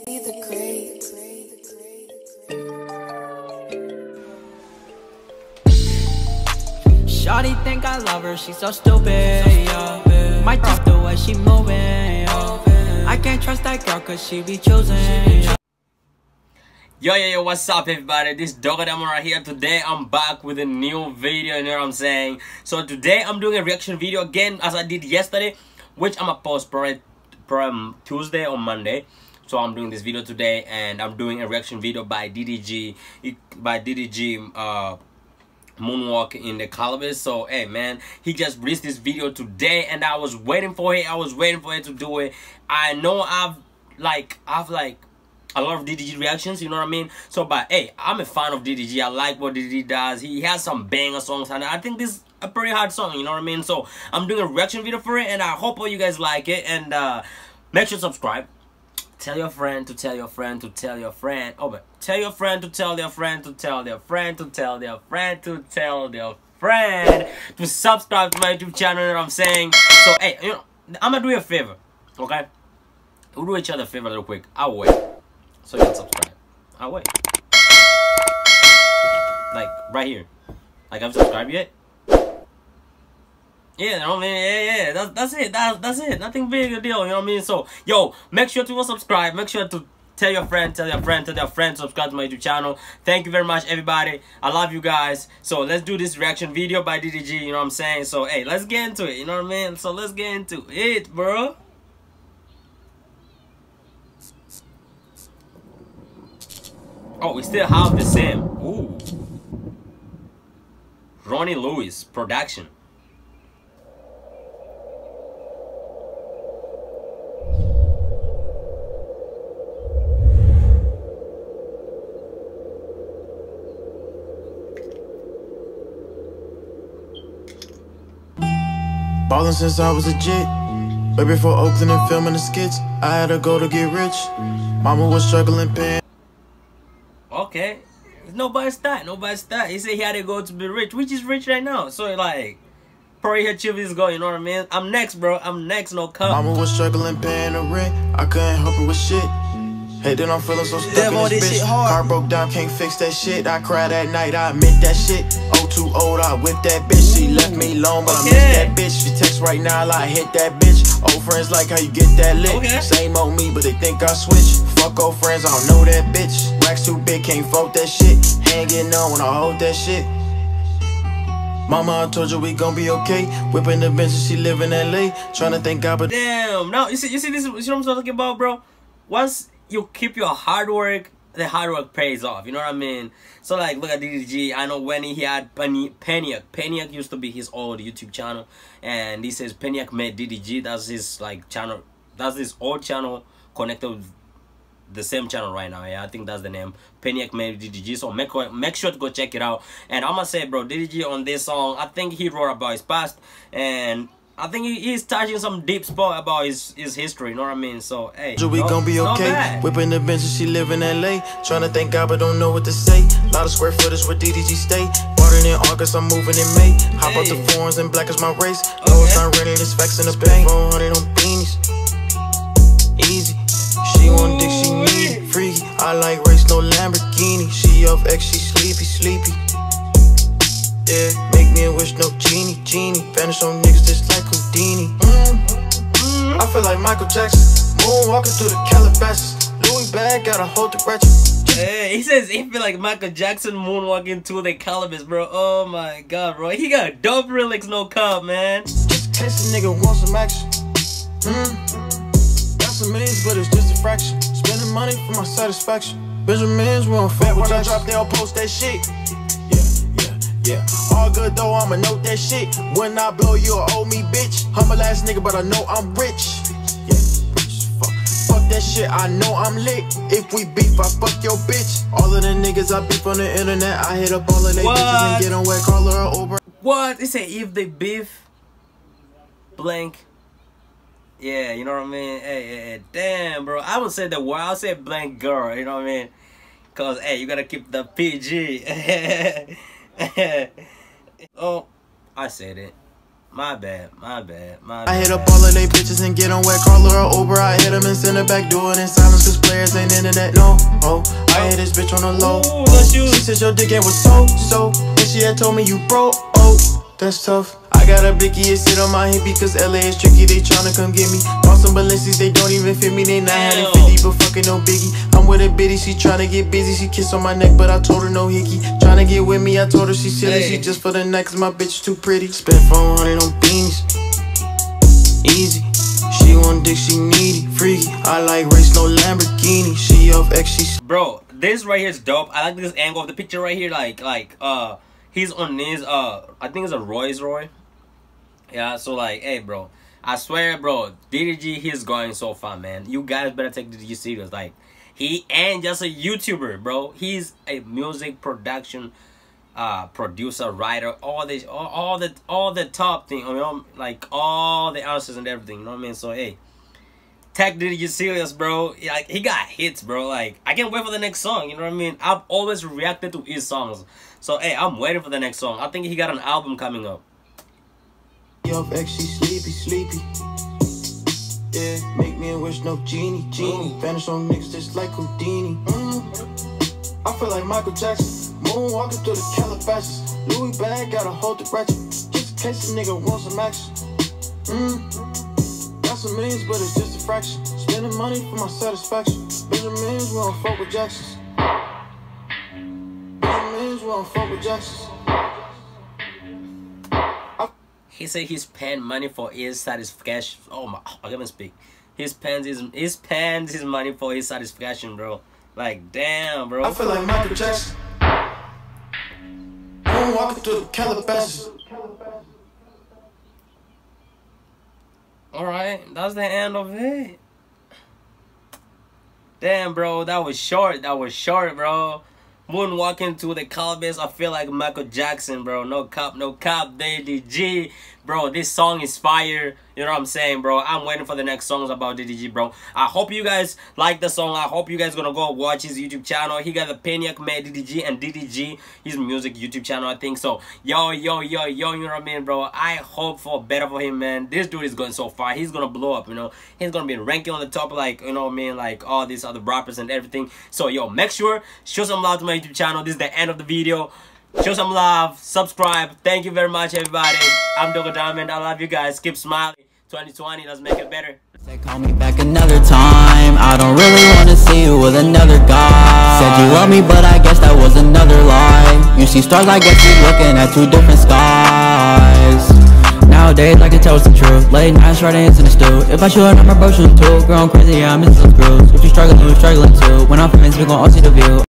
Shawty think I love her, she's so stupid, yeah. Might just the way she moving, yeah. I can't trust that girl cause she be choosing, yeah. Yo, what's up everybody? This DogoDiamond right here. Today I'm back with a new video, you know what I'm saying? So today I'm doing a reaction video again as I did yesterday, which I'm gonna post probably Tuesday or Monday. So I'm doing this video today and I'm doing a reaction video by DDG Moonwalking in the calabasas. So hey man, he just released this video today and I was waiting for it. To do it. I know I've a lot of DDG reactions, you know what I mean? So but hey, I'm a fan of DDG. I like what DDG does. He has some banger songs and I think this is a pretty hard song, you know what I mean? So I'm doing a reaction video for it and I hope all you guys like it. And make sure to subscribe. Tell your friend to tell your friend to tell your friend. Oh, but tell your friend to tell their friend to tell their friend to tell their friend to tell their friend to subscribe to my YouTube channel, you know what I'm saying? So hey, you know, I'm gonna do you a favor, okay? We'll do each other a favor real quick. I'll wait. So you can subscribe. I'll wait. Like right here. Like I've subscribed yet? Yeah, you know what I mean? Yeah. That's it. That's it. Nothing big a deal, you know what I mean? So, yo, make sure to subscribe. Make sure to tell your friend, tell their friend to subscribe to my YouTube channel. Thank you very much, everybody. I love you guys. So, let's do this reaction video by DDG, you know what I'm saying? So, hey, let's get into it, you know what I mean? So, let's get into it, bro. Oh, we still have the same. Ooh. Ronnie Lewis production. Ballin' since I was a jit. Way before Oakland and filming the skits, I had to go to get rich. Mama was struggling paying. Okay. Nobody's that. He said he had to go to be rich, which is rich right now. So like, probably here achieve his goal, you know what I mean? I'm next, bro. I'm next, no cup. Mama was struggling paying the rent. I couldn't help her with shit. Hey, then I'm feeling so stuck in this bitch. Car broke down, can't fix that shit. I cried at night, I admit that shit. Oh, too old, I whipped that bitch. She left me alone, but I miss that bitch. She text right now, like hit that bitch. Old friends like how you get that lit. Same old me, but they think I switch. Fuck old friends, I don't know that bitch. Racks too big, can't fault that shit. Hanging on when I hold that shit. Mama, I told you we gon' be okay. Whipping the bench, she live in LA. Trying to thank God, but damn. Now you see this. You see what I'm talking about, bro? Once you keep your hard work, the hard work pays off, you know what I mean? So like, look at DDG. I know when he had Peniac used to be his old YouTube channel, and he says Peniac made DDG. That's his like channel. That's his old channel connected with the same channel right now. Yeah, I think that's the name. Peniac made DDG. So make sure to go check it out. And I'm gonna say, bro, DDG on this song, I think he wrote about his past, and I think he's touching some deep spot about his history, you know what I mean? So, hey, we gon' be okay. Whipping the bench, she live in LA. Trying to thank God, but don't know what to say. Lot of square footage where DDG stay. Bought it in August, I'm moving in May. Hop up the foreigns and black is my race. No, it's not renting, it's facts in the pain. 400 on beanies. Easy. She want dick, she need it. Freaky. I like race, no Lamborghini. She off X, she sleepy. Yeah, make me a wish, no genie. Vanish on niggas just like Houdini. I feel like Michael Jackson, moonwalking through the calabasas. Louis bag, gotta hold the ratchet. Hey, he says he feel like Michael Jackson moonwalking through the calabasas, bro. Oh my god, bro. He got dope lyrics, no cup, man. Just in case a nigga wants some action. Got some millions, but it's just a fraction. Spending money for my satisfaction. Benjamins, we don't fuck with when I drop, they'll post that shit. Yeah, all good though, I'ma note that shit. When I blow, you'll owe me, bitch. Humble ass nigga, but I know I'm rich. Yeah, rich fuck that shit, I know I'm lit. If we beef, I fuck your bitch. All of the niggas I beef on the internet, I hit up all of they bitches and get on wet, call her over. What? They say if they beef, blank. Yeah, you know what I mean? Hey, damn, bro. I would say the word, I'll say blank girl, you know what I mean? Cause, hey, you gotta keep the PG. Oh, I said it. My bad. I hit up all of they bitches and get on wet, call her Uber. I hit them and send her back, do it in silence, cause players ain't in it. internet, no. Oh, I hit this bitch on the low. She said your dick game was so. And she had told me you broke. Oh, that's tough. I got a blicky, it sit on my hip because LA is tricky, they tryna come get me. Bought some Balenci's, they don't even fit me, they not having 50, but fucking no biggie. I'm with a bitty, she tryna get busy, she kiss on my neck, but I told her no hickey. Tryna get with me, I told her she silly, she just for the night, cause my bitch too pretty. Spent 400 on beanies, easy. She want dick, she needy, freaky. I like race, no Lamborghini. She off X, she. Bro, this right here is dope. I like this angle of the picture right here, he's on his I think it's a Rolls Royce. Yeah, so like, hey bro, I swear bro, DDG, he's going so far, man. You guys better take DDG serious. Like, he ain't just a YouTuber, bro. He's a music production producer, writer, all the top thing, you know, like all the answers and everything, you know what I mean? So hey, take DDG serious, bro. Like, he got hits, bro. Like, I can't wait for the next song, you know what I mean? I've always reacted to his songs, so hey, I'm waiting for the next song. I think he got an album coming up. Off X, she sleepy. Yeah, make me a wish, no genie. Vanish on niggas just like Houdini. I feel like Michael Jackson, moonwalking through the calabasas. Louis bag, gotta hold the ratchet, just in case a nigga wants some action. Got some millions, but it's just a fraction. Spending money for my satisfaction. Benjamins, we don't fuck with Jacksons. Benjamins, we don't fuck with Jacksons. He said he's paying money for his satisfaction. Oh my, I can't even speak. He spends his money for his satisfaction, bro. Like, damn, bro. I feel like Michael Jackson. I'm walking through the calabasas. Alright, that's the end of it. Damn, bro, that was short, bro. Moonwalking to the calabasas, I feel like Michael Jackson, bro. No cap, DDG. Bro, this song is fire. You know what I'm saying, bro? I'm waiting for the next songs about DDG, bro. I hope you guys like the song. I hope you guys gonna go watch his YouTube channel. He got the Paniac made DDG and DDG, his music YouTube channel, I think. So, yo, you know what I mean, bro? I hope for better for him, man. This dude is going so far. He's gonna blow up, you know? He's gonna be ranking on the top, like, you know what I mean? Like, all these other rappers and everything. So, yo, make sure, show some love to my YouTube channel. This is the end of the video. Show some love, subscribe. Thank you very much, everybody. I'm DogoDiamond. I love you guys. Keep smiling. 2020, let's make it better. Say call me back another time. I don't really wanna see you with another guy. Said you love me, but I guess that was another lie. You see stars, I guess you're looking at two different skies. Nowadays, I can tell it's the truth. Late nights, right into the stew. If I shoot a number, bro, shoot too. Girl, I'm crazy, yeah, I'm missing some screws. If you're struggling too. When I'm famous, we gon' all see the view.